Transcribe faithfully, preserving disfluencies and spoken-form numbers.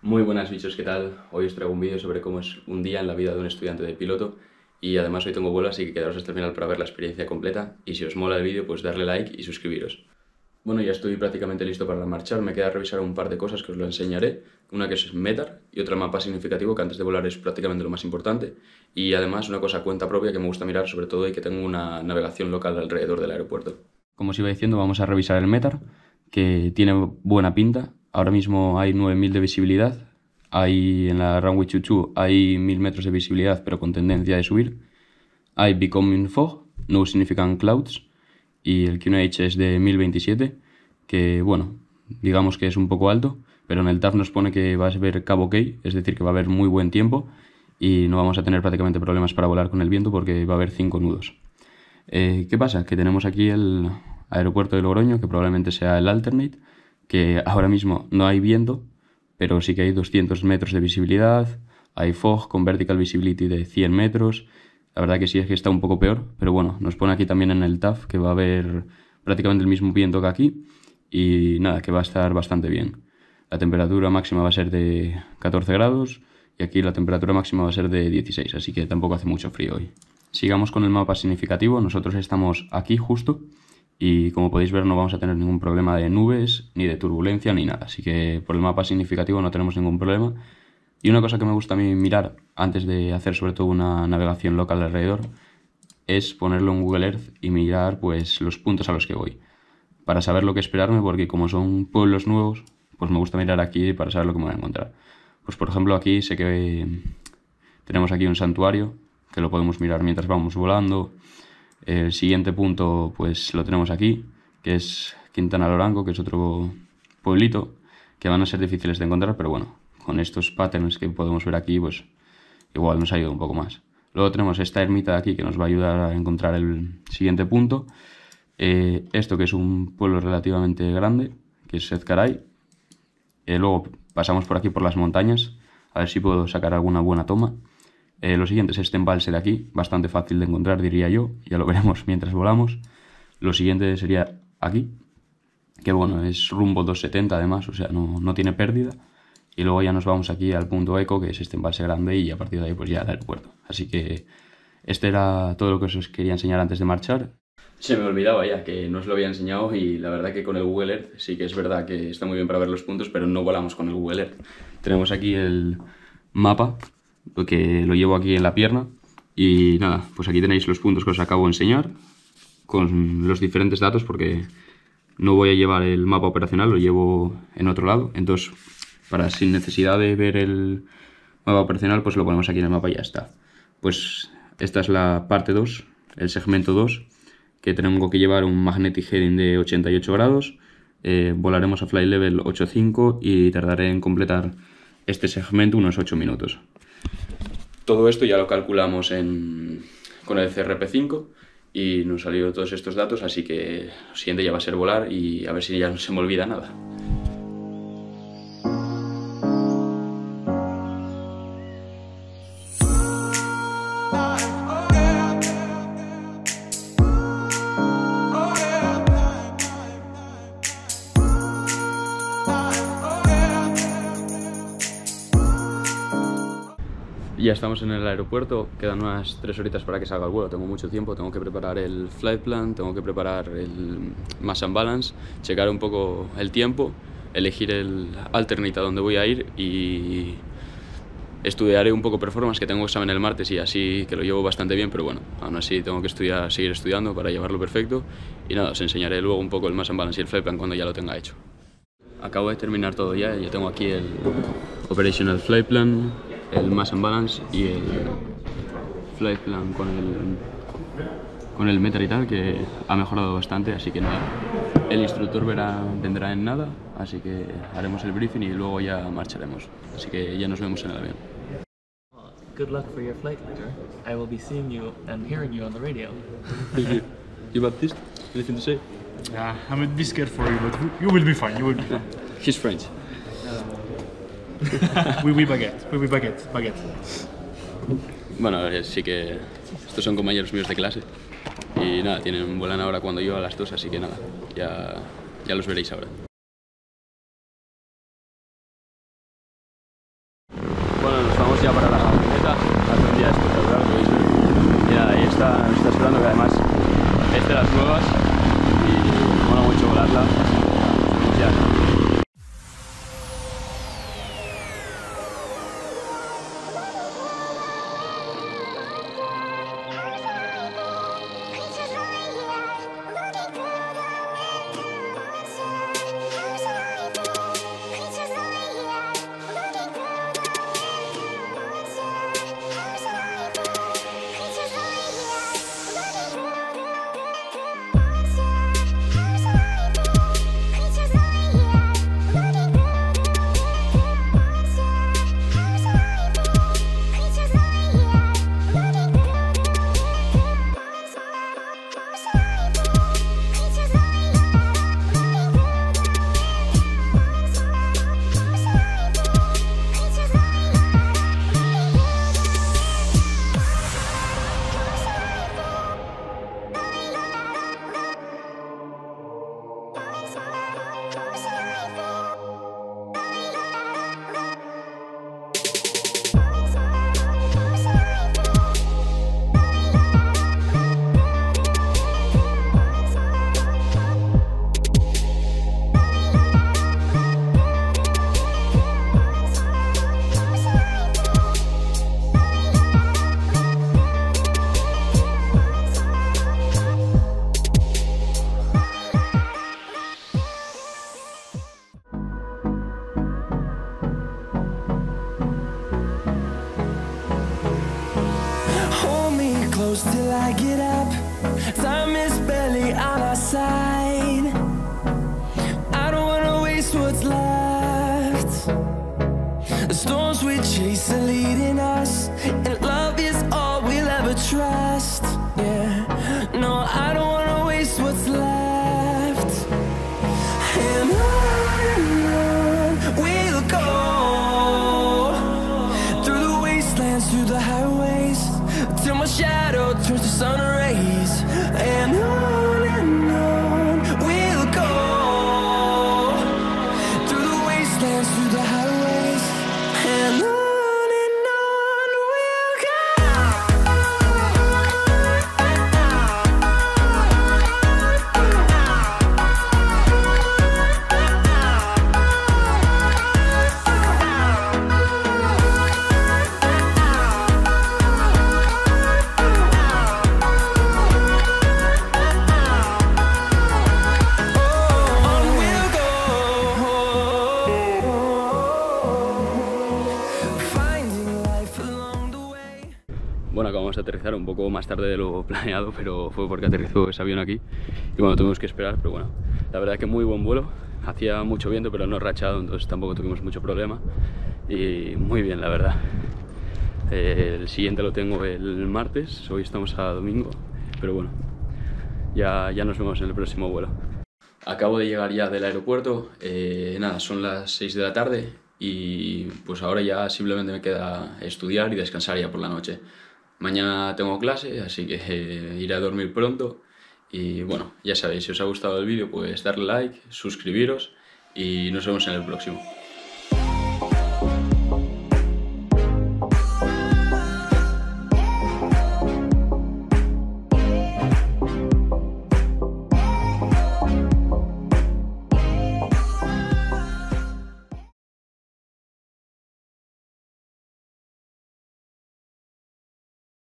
Muy buenas bichos, ¿qué tal? Hoy os traigo un vídeo sobre cómo es un día en la vida de un estudiante de piloto y además hoy tengo vuelo, así que quedaros hasta el final para ver la experiencia completa y si os mola el vídeo pues darle like y suscribiros. Bueno, ya estoy prácticamente listo para marchar, me queda revisar un par de cosas que os lo enseñaré, una que es METAR y otra mapa significativo que antes de volar es prácticamente lo más importante y además una cosa a cuenta propia que me gusta mirar sobre todo y que tengo una navegación local alrededor del aeropuerto. Como os iba diciendo, vamos a revisar el METAR, que tiene buena pinta. Ahora mismo hay nueve mil de visibilidad. Hay en la runway veintidós hay mil metros de visibilidad, pero con tendencia de subir. Hay Becoming Fog, No Significant Clouds. Y el Q N H es de mil veintisiete, que bueno, digamos que es un poco alto, pero en el T A F nos pone que va a haber Cabo Key, es decir, que va a haber muy buen tiempo y no vamos a tener prácticamente problemas para volar con el viento porque va a haber cinco nudos. Eh, ¿Qué pasa? Que tenemos aquí el aeropuerto de Logroño, que probablemente sea el Alternate, que ahora mismo no hay viento, pero sí que hay doscientos metros de visibilidad, hay fog con vertical visibility de cien metros. La verdad que sí es que está un poco peor, pero bueno, nos pone aquí también en el T A F que va a haber prácticamente el mismo viento que aquí y nada, que va a estar bastante bien. La temperatura máxima va a ser de catorce grados y aquí la temperatura máxima va a ser de dieciséis, así que tampoco hace mucho frío hoy. Sigamos con el mapa significativo, nosotros estamos aquí justo y como podéis ver no vamos a tener ningún problema de nubes, ni de turbulencia, ni nada, así que por el mapa significativo no tenemos ningún problema. Y una cosa que me gusta a mí mirar antes de hacer sobre todo una navegación local alrededor es ponerlo en Google Earth y mirar pues los puntos a los que voy, para saber lo que esperarme, porque como son pueblos nuevos, pues me gusta mirar aquí para saber lo que me voy a encontrar. Pues por ejemplo aquí sé que tenemos aquí un santuario, que lo podemos mirar mientras vamos volando. El siguiente punto pues lo tenemos aquí, que es Quintana Lorango, que es otro pueblito, que van a ser difíciles de encontrar, pero bueno, con estos patterns que podemos ver aquí, pues igual nos ayuda un poco más. Luego tenemos esta ermita de aquí que nos va a ayudar a encontrar el siguiente punto. Eh, esto que es un pueblo relativamente grande, que es Ezcaray. Eh, luego pasamos por aquí por las montañas, a ver si puedo sacar alguna buena toma. Eh, lo siguiente es este embalse de aquí, bastante fácil de encontrar diría yo, ya lo veremos mientras volamos. Lo siguiente sería aquí, que bueno, es rumbo doscientos setenta además, o sea, no, no tiene pérdida. Y luego ya nos vamos aquí al punto eco, que es este embalse grande, y a partir de ahí pues ya al aeropuerto. Así que este era todo lo que os quería enseñar antes de marchar. Se me olvidaba ya que no os lo había enseñado y la verdad que con el Google Earth sí que es verdad que está muy bien para ver los puntos, pero no volamos con el Google Earth. Tenemos aquí el mapa, que lo llevo aquí en la pierna y nada, pues aquí tenéis los puntos que os acabo de enseñar con los diferentes datos porque no voy a llevar el mapa operacional, lo llevo en otro lado, entonces para sin necesidad de ver el mapa operacional pues lo ponemos aquí en el mapa y ya está. Pues esta es la parte dos, el segmento dos, que tengo que llevar un magnetic heading de ochenta y ocho grados, eh, volaremos a flight level ocho punto cinco y tardaré en completar este segmento unos ocho minutos. Todo esto ya lo calculamos en, con el C R P cinco y nos salieron todos estos datos, así que lo siguiente ya va a ser volar y a ver si ya no se me olvida nada. Ya estamos en el aeropuerto, quedan unas tres horitas para que salga el vuelo, tengo mucho tiempo, tengo que preparar el flight plan, tengo que preparar el mass and balance, checar un poco el tiempo, elegir el alternate a donde voy a ir y estudiaré un poco performance, que tengo examen el martes y así que lo llevo bastante bien, pero bueno, aún así tengo que estudiar, seguir estudiando para llevarlo perfecto y nada, os enseñaré luego un poco el mass and balance y el flight plan cuando ya lo tenga hecho. Acabo de terminar todo ya, yo tengo aquí el operational flight plan, el mass and balance y el flight plan con el con el METAR y tal, que ha mejorado bastante, así que nada, el instructor verá, vendrá en nada, así que haremos el briefing y luego ya marcharemos, así que ya nos vemos en el avión. Good luck for your flight later. I will be seeing you and hearing you on the radio. Thank you. You Baptiste, anything to say? Yeah, I'm a bit scared for you, but you will be fine. You will be fine. He's French. Oui, oui, baguette. Oui, oui, baguette. Baguette. Bueno, sí que estos son compañeros míos de clase y nada, tienen vuelan ahora cuando yo a las dos, así que nada, ya, ya los veréis ahora. ya para la camioneta, hace un día espectacular, lo veis ver. Y nada, ahí está, nos está esperando, que además es de las nuevas y mola mucho volarla, pues ya. Till I get up, time is barely on our side. I don't wanna waste what's left. The storms we chase are leading us, and love is all we'll ever trust. Yeah, no, I don't wanna waste what's left. And on and on we'll go, through the wastelands, through the highways, till my shadow turns to sun rays. And on and on we'll go, through the wastelands, through the highways. And on and on we'll go. Bueno, acabamos de aterrizar un poco más tarde de lo planeado, pero fue porque aterrizó ese avión aquí y bueno, tuvimos que esperar, pero bueno, la verdad que muy buen vuelo, hacía mucho viento pero no rachado, entonces tampoco tuvimos mucho problema y muy bien, la verdad. Eh, el siguiente lo tengo el martes, hoy estamos a domingo, pero bueno, ya, ya nos vemos en el próximo vuelo. Acabo de llegar ya del aeropuerto, eh, nada, son las seis de la tarde y pues ahora ya simplemente me queda estudiar y descansar ya por la noche. Mañana tengo clase, así que eh, iré a dormir pronto y bueno, ya sabéis, si os ha gustado el vídeo pues darle like, suscribiros y nos vemos en el próximo.